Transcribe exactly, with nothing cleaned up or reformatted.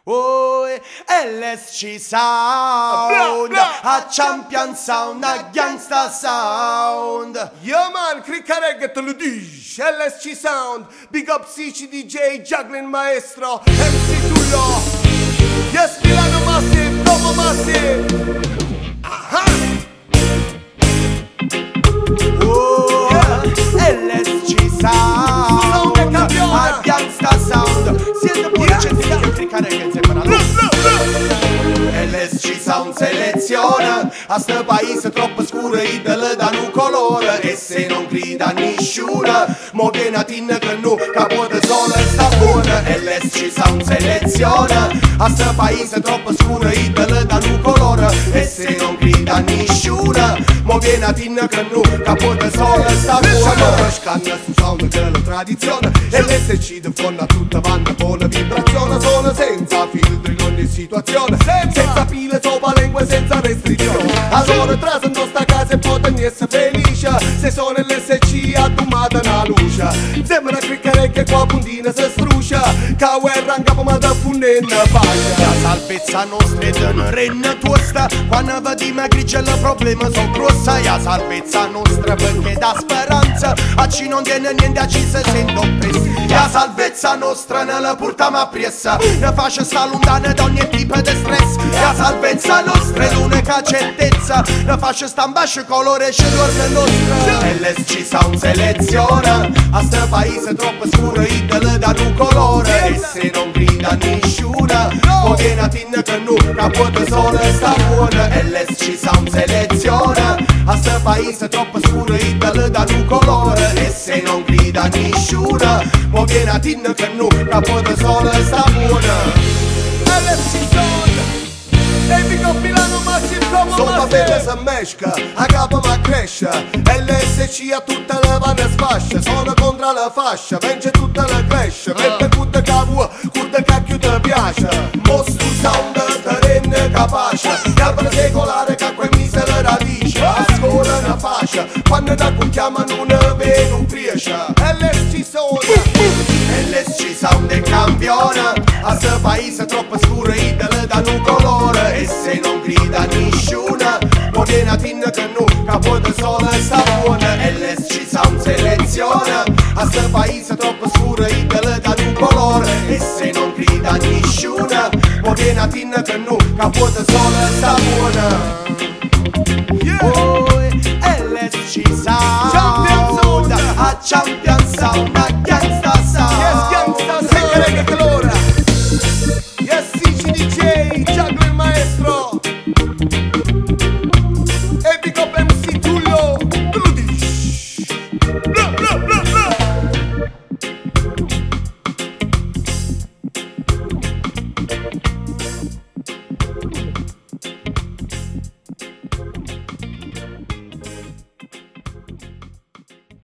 Oh, L S C Sound, a champion sound, a gangsta sound. Yeah man, cricca reggae te lo dici. L S C Sound, big up C C D J, juggling maestro, M C Tullo. Yes, Milano Massive, Como Massive. Aha. Oh, yeah. L S C Sound, a gangsta sound. Siete pure yeah. Centri che cricca reggae insieme a L S C Sound seleziona a sto paese troppo scuro e le danno un colore. E se non grida nessuno mo viene a tin che nu capo de sole sta buona. L S C Sound seleziona a sto paese troppo scuro e le danno un colore. E se non grida nessuno mo viene a tin che nu capo de sole sta buona. Scanna su sound che è la tradizione. L S C de fonna tutta banda con la vibrazione. Sono senza filtri in ogni situazione, senza pile, sopra lingua, senza restrizioni. Allora tra in nostra casa e poten essere felice. Se sono L S C a domata una luce. Sembra criccare che qua puntina si struscia. Che guerra in capo ma da funnenna pace. La salvezza nostra è un renna tosta. Quando vediamo grigia il problema sono grossa. La salvezza nostra perché dà speranza. A chi non tiene niente a ci si sente oppressi. La salvezza nostra ne la portiamo appressa. Ne faccia sta lontana da ogni tipo di stress. La salvezza nostra è l'unica certezza. Ne faccia sta in basso colore ci dorme nostra. L S C Sound seleziona a sto paese troppo scuro e le danno un colore. E se non grida nessuno mo viene a tin che nu capo de sole sta buona. L S C Sound seleziona a sto paese troppo scuro e le danno un colore. E se non grida nessuno mo viene a tin che nu capo de sole sta buona. L S C Sound, e big up Milano Massive, Como Massive. Sopra bella si mesca, a capo ma cresce. L S C a tutta la vanna sfascia. Sono contro la fascia, vence tutta la cresce. Mette cutte che vuoi, cutte cacchio ti piace. Mostro sound te rende capace. Calvere secolare che a quei misere radice. A scuola una fascia, quando da chiama non vede un priesce. L S C Sound, L S C Sound è campiona a sto paese troppo scuro e le danno un colore. E se non grida nessuno mo viene a tin che nu capo de sole sta buona. L S C Sound seleziona a sto paese troppo scuro e le danno un colore. E se non grida nessuno mo viene a tin che nu capo de sole sta buona. Oh, L S C Sound, a champion sound, a